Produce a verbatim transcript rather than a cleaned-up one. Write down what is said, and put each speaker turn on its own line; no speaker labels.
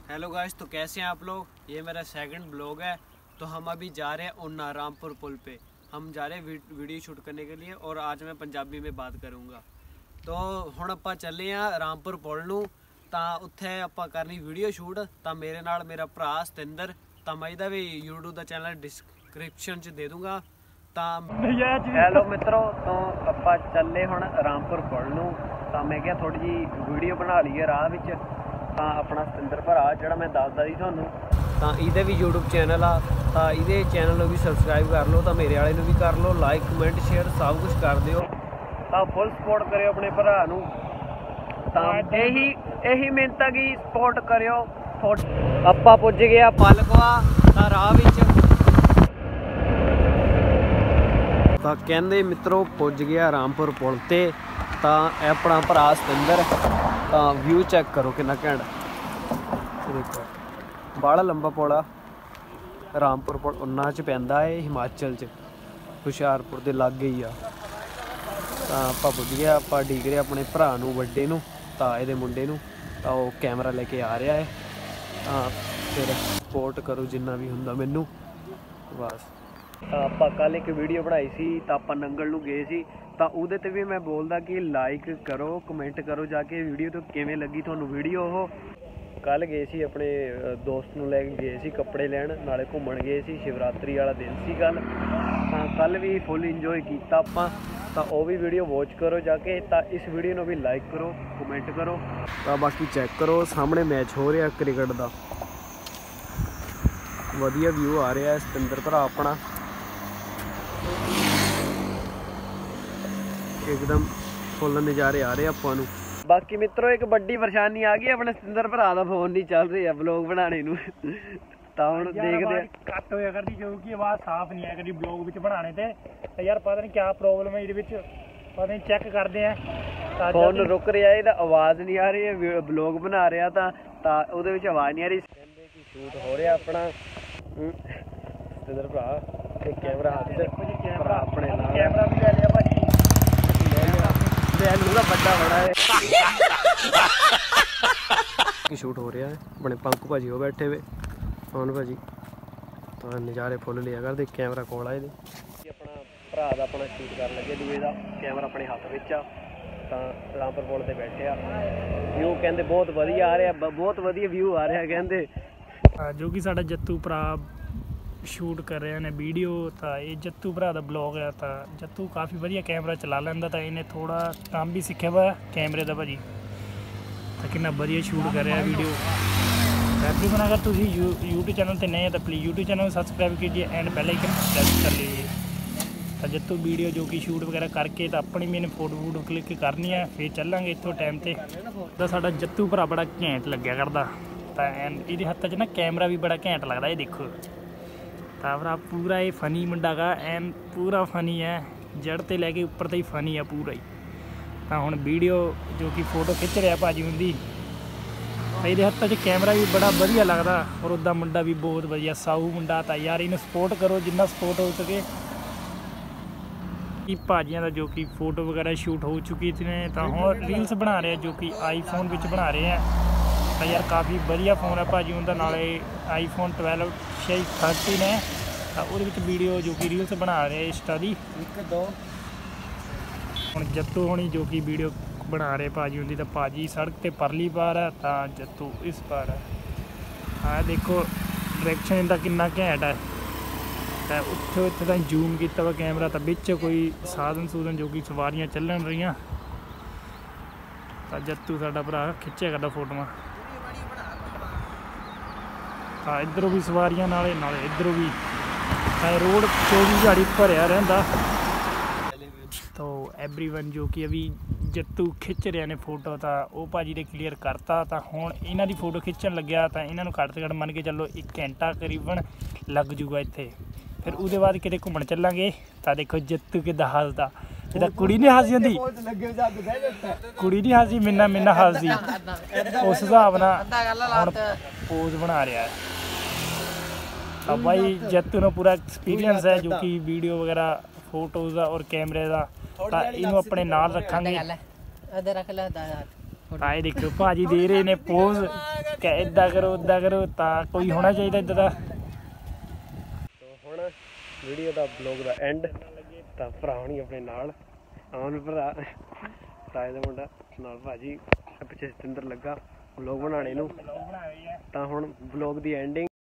Hello guys, तो कैसे हैं आप लोग। ये मेरा सेकंड ब्लॉग है। तो हम अभी जा रहे हैं उन्ना रामपुर पुल पे। हम जा रहे हैं वीडियो शूट करने के लिए और आज मैं पंजाबी में बात करूँगा। तो हुण आपां चले हैं रामपुर पुल नूं, तां उत्थे आपां करनी वीडियो शूट। तां मेरे नाल मेरा भरा सतिंदर, तां मैं इहदा भी यूट्यूब दा चैनल डिस्क्रिप्शन च दे दूँगा। हेलो मित्रों, तो आपां चले हुण रामपुर पुल नूं। तां मैं क्या थोड़ी जी वीडियो बना लीए राह विच। ਤਾਂ ਆਪਣਾ ਸਤਿੰਦਰ ਭਰਾ ਜਿਹੜਾ ਮੈਂ ਦੱਸਦਾ ਸੀ ਤੁਹਾਨੂੰ, ਤਾਂ ਇਹਦੇ ਵੀ YouTube ਚੈਨਲ ਆ, ਤਾਂ ਇਹਦੇ ਚੈਨਲ ਨੂੰ ਵੀ ਸਬਸਕ੍ਰਾਈਬ ਕਰ ਲਓ, ਤਾਂ ਮੇਰੇ ਵਾਲੇ ਨੂੰ ਵੀ ਕਰ ਲਓ, ਲਾਈਕ ਕਮੈਂਟ ਸ਼ੇਅਰ ਸਭ ਕੁਝ ਕਰ ਦਿਓ। ਤਾਂ ਫੁੱਲ ਸਪੋਰਟ ਕਰਿਓ ਆਪਣੇ ਭਰਾ ਨੂੰ। ਤਾਂ ਇਹੀ ਇਹੀ ਮਿਹਨਤ ਆ ਕਿ ਸਪੋਰਟ ਕਰਿਓ। ਆਪਾਂ ਪੁੱਜ ਗਏ ਆ ਪਲਕਵਾ, ਤਾਂ ਰਾਹ ਵਿੱਚ ਤਾਂ ਕਹਿੰਦੇ ਮਿੱਤਰੋ ਪੁੱਜ ਗਿਆ ਰਾਮਪੁਰ ਪੁਲ ਤੇ। ਤਾਂ ਇਹ ਆਪਣਾ ਭਰਾ ਸਤਿੰਦਰ, ਤਾਂ ਵਿਊ ਚੈੱਕ ਕਰੋ ਕਿੰਨਾ ਘੈਂਟ। ਦੇਖੋ ਬੜਾ ਲੰਬਾ ਪੁਲ ਆ। ਰਾਮਪੁਰ ਪੁਲ ਉਨਾ 'ਚ ਪੈਂਦਾ ਹੈ, ਹਿਮਾਚਲ 'ਚ, ਹੁਸ਼ਿਆਰਪੁਰ ਦੇ ਲਾਗੇ ਹੀ ਆ। ਤਾਂ ਆਪਾਂ ਪੁੱਜ ਗਿਆ, ਆਪਾਂ ਡੀਕ ਰਹੇ ਆਪਣੇ ਭਰਾ ਨੂੰ, ਵੱਡੇ ਨੂੰ, ਤਾਂ ਇਹਦੇ ਮੁੰਡੇ ਨੂੰ। ਤਾਂ ਉਹ ਕੈਮਰਾ ਲੈ ਕੇ ਆ ਰਿਹਾ ਹੈ। ਤਾਂ ਫਿਰ ਸਪੋਰਟ ਕਰੋ ਜਿੰਨਾ ਵੀ ਹੁੰਦਾ ਮੈਨੂੰ ਬਸ। ਤਾਂ ਆਪਾਂ ਕੱਲ੍ਹ ਇੱਕ ਵੀਡੀਓ ਬਣਾਈ ਸੀ, ਤਾਂ ਆਪਾਂ ਨੰਗਲ ਨੂੰ ਗਏ ਸੀ। ਤਾਂ ਉਹਦੇ 'ਤੇ ਵੀ ਮੈਂ ਬੋਲਦਾ ਕਿ ਲਾਈਕ ਕਰੋ, ਕਮੈਂਟ ਕਰੋ ਜਾ ਕੇ ਵੀਡੀਓ ਤੋਂ ਕਿਵੇਂ ਲੱਗੀ ਤੁਹਾਨੂੰ ਵੀਡੀਓ। ਉਹ ਕੱਲ੍ਹ ਗਏ ਸੀ, ਆਪਣੇ ਦੋਸਤ ਨੂੰ ਲੈ ਕੇ ਗਏ ਸੀ ਕੱਪੜੇ ਲੈਣ, ਨਾਲੇ ਘੁੰਮਣ ਗਏ ਸੀ। ਸ਼ਿਵਰਾਤਰੀ ਵਾਲਾ ਦਿਨ ਸੀ ਕੱਲ੍ਹ। ਤਾਂ ਕੱਲ੍ਹ ਵੀ ਫੁੱਲ ਇੰਜੋਏ ਕੀਤਾ ਆਪਾਂ। ਤਾਂ ਉਹ ਵੀ ਵੀਡੀਓ ਵੋਚ ਕਰੋ ਜਾ ਕੇ। ਤਾਂ ਇਸ ਵੀਡੀਓ ਨੂੰ ਵੀ ਲਾਈਕ ਕਰੋ, ਕਮੈਂਟ ਕਰੋ। ਤਾਂ ਬਾਕੀ ਚੈੱਕ ਕਰੋ, ਸਾਹਮਣੇ ਮੈਚ ਹੋ ਰਿਹਾ ਕ੍ਰਿਕਟ ਦਾ, ਵਧੀਆ ਵਿਊ ਆ ਰਿਹਾ। ਸਤਿੰਦਰ ਭਰਾ ਆਪਣਾ एकदम फुल नज़ारे आ रहे ਆਪਾਂ ਨੂੰ। बाकी मित्रों एक बड़ी परेशानी आ गई, अपने सतिंदर भरा ਦਾ फोन नहीं चल रहा ब्लॉग बनाने ਨੂੰ। ਤਾਂ ਹੁਣ ਦੇਖਦੇ ਆ ਕੱਟ ਹੋਇਆ ਕਰਦੀ ਕਿਉਂਕਿ ਆਵਾਜ਼ ਸਾਫ਼ ਨਹੀਂ ਆਇਆ ਕਰਦੀ ਬਲੌਗ ਵਿੱਚ ਬਣਾਣੇ ਤੇ। ਤੇ ਯਾਰ ਪਤਾ ਨਹੀਂ ਕੀ ਪ੍ਰੋਬਲਮ ਹੈ ਇਹਦੇ ਵਿੱਚ, ਪਤਾ ਨਹੀਂ ਚੈੱਕ ਕਰਦੇ ਆ। ਤਾਂ ਫੋਨ ਰੁਕ ਰਿਹਾ, ਇਹਦਾ ਆਵਾਜ਼ ਨਹੀਂ ਆ ਰਹੀ ਹੈ। ਬਲੌਗ ਬਣਾ ਰਿਹਾ ਤਾਂ ਤਾਂ ਉਹਦੇ ਵਿੱਚ ਆਵਾਜ਼ ਨਹੀਂ ਆ ਰਹੀ। ਕਹਿੰਦੇ ਕਿ ਸ਼ੂਟ ਹੋ ਰਿਹਾ ਆਪਣਾ। ਸਤਿੰਦਰ ਭਰਾ ਤੇ ਕੈਮਰਾ ਹੱਥ 'ਚ, ਭਰਾ ਆਪਣੇ ਨਾਲ ਕੈਮਰਾ ਵੀ ਲੈ ਲਿਆ ਭਾਜੀ। ਉਹਦਾ ਵੱਡਾ ਬੜਾ ਹੈ ਕਿ ਸ਼ੂਟ ਹੋ ਰਿਹਾ ਹੈ। ਆਪਣੇ ਪੰਕੂ ਭਾਜੀ ਉਹ ਬੈਠੇ ਵੇ, ਸੋਨ ਭਾਜੀ। ਤਾਂ ਨਜ਼ਾਰੇ ਫੁੱਲ ਲਿਆ ਕਰਦੇ। ਕੈਮਰਾ ਕੋਲ ਆ ਇਹਦੇ। ਆਪਣਾ ਭਰਾ ਦਾ ਆਪਣਾ ਸ਼ੂਟ ਕਰਨ ਲੱਗੇ, ਦੂਏ ਦਾ ਕੈਮਰਾ ਆਪਣੇ ਹੱਥ ਵਿੱਚ ਆ। ਤਾਂ ਰਾਮਪੁਰ ਪੁਲ ਤੇ ਬੈਠੇ ਆ। ਵਿਊ ਕਹਿੰਦੇ ਬਹੁਤ ਵਧੀਆ ਆ ਰਿਹਾ, ਬਹੁਤ ਵਧੀਆ ਵਿਊ ਆ ਰਿਹਾ ਕਹਿੰਦੇ।
ਜੋ ਕਿ ਸਾਡਾ ਜੱਤੂ ਭਰਾ ਸ਼ੂਟ ਕਰ ਰਹੇ ਨੇ ਵੀਡੀਓ। ਤਾਂ ਇਹ ਜੱਤੂ ਭਰਾ ਦਾ ਬਲੌਗ ਹੈ। ਤਾਂ ਜੱਤੂ ਕਾਫੀ ਵਧੀਆ ਕੈਮਰਾ ਚਲਾ ਲੈਂਦਾ, ਤਾਂ ਇਹਨੇ ਥੋੜ੍ਹਾ ਕੰਮ ਵੀ ਸਿੱਖਿਆ ਵਾ ਕੈਮਰੇ ਦਾ ਭਾਜੀ। ਤਾਂ ਕਿੰਨਾ ਵਧੀਆ ਸ਼ੂਟ ਕਰ ਰਿਹਾ ਵੀਡੀਓ। तकरीबन अगर तुम यूट्यूब चैनल पर नए हैं तो प्लीज़ यूट्यूब चैनल सब्सक्राइब कीजिए एंड बेल आइकन प्रेस कर लीजिए। तो जत्तू वीडियो जो कि शूट वगैरह करके तो अपनी मैंने फोटो फूटो क्लिक करनी है, फिर चलांगे इतों टाइम से। तो साडा जत्तू भरा बड़ा घैंट लग्या करदा। तो एंड ये हत्थ च ना कैमरा भी बड़ा घैंट लगता है, देखो। तो भरा पूरा ये फनी मुंडा का, एंड पूरा फनी है, जड़ से लैके उपर तक फनी है पूरा ही। तो हुण वीडियो जो कि फोटो खिंच रहा भाजी उनकी, ये हत्थ च कैमरा भी बड़ा वधिया लगता। और उदा मुंडा भी बहुत वधिया साऊ मुंडा। तो यार इन्हें सपोर्ट करो जिन्ना सपोर्ट हो सके। भाजियां का जो कि फोटो वगैरह शूट हो चुकी थी, तो हम रील्स बना रहे हैं जो कि आईफोन विच बना रहे हैं। तो यार काफ़ी वधिया फोन है भाजी उनका, नाले आईफोन ट्वेल्व छे थर्टीन है। तो वो वीडियो जो कि रील्स बना रहे हैं इंस्टा की। हुण जत्तू होनी जो कि वीडियो बना रहे भाजी उनकी। तो भाजी सड़क पे परली पार है, तो जत्तू इस पार है। हाँ देखो डायरेक्शन इनका कितना घैंट है। तो उत्थे उत्थे तो जूम किया वा कैमरा, तो बिच कोई साधन सूधन जो कि सवारियां चलन रही। तो जत्तू साडा भरा खिंचे करदा फोटोआं। हाँ इधरों भी सवारियां नाले नाले इधरों भी। रोड चौबी घड़ी भरिया रहिंदा। तो एवरीवन जो कि अभी जत्तू खिंच रहे ने फोटो, तो वह भाजी ने क्लीयर करता। तो हुण इन्हां दी फोटो खिंचण लग्या, तो इन्हां नूं घੱਟ ਤੋਂ ਘੱਟ मन के चलो एक घंटा करीबन लग जूगा इत्थे। फिर उसदे बाद किते घूमण चलांगे। तो देखो जत्तू किद्दां हसदा। जिद्दां कुड़ी नहीं हसदी हुंदी, कुड़ी नहीं हसदी, मिन्ना मिन्ना हसदी, उस हिसाब नाल हुण पोज बना रहा है। तो भाई जत्तू नूं पूरा एक्सपीरियंस है जो कि वीडियो वगैरह फोटोज़ और कैमरे का। तो इनू अपने नाल रखांगे। ਤਾਂ ਇਹ ਦੇਖੋ ਭਾਜੀ ਦੇ ਰਹੇ ਨੇ ਪੋਜ਼ ਕਿ ਇੱਦਾਂ ਕਰੋ ਉੱਦਾਂ ਕਰੋ, ਤਾਂ ਕੋਈ ਹੋਣਾ ਚਾਹੀਦਾ ਇੱਦਾਂ ਦਾ।
ਹੁਣ ਵੀਡੀਓ ਦਾ ਬਲੌਗ ਦਾ ਐਂਡ, ਤਾਂ ਭਰਾ ਹੋਣੀ ਆਪਣੇ ਨਾਲ ਆਉਣ, ਭਰਾ ਤਾਏ ਦਾ ਮੁੰਡਾ ਨਾਲ ਭਾਜੀ ਪਿੱਛੇ ਸਤਿੰਦਰ ਲੱਗਾ ਬਲੌਗ ਬਣਾਉਣੇ ਨੂੰ। ਤਾਂ ਹੁਣ ਬਲੌਗ ਦੀ ਐਂਡਿੰਗ